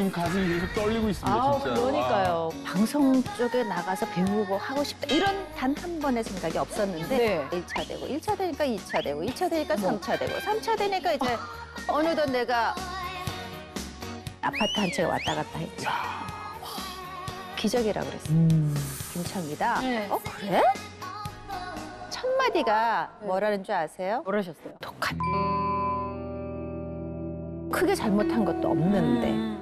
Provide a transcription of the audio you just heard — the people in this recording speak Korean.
지금 가슴이 계속 떨리고 있습니다, 진짜. 그러니까요. 방송 쪽에 나가서 배우고 하고 싶다. 이런 단 한 번의 생각이 없었는데 네. 1차 되고 1차 되니까 2차 되고 2차 되니까 3차 되고 3차 되니까 이제 어느덧 내가 아파트 한 채 왔다 갔다 했죠. 기적이라고 그랬어요. 김창이다. 네. 그래? 첫 마디가 뭐라는 줄 아세요? 뭐라셨어요? 똑같아. 크게 잘못한 것도 없는데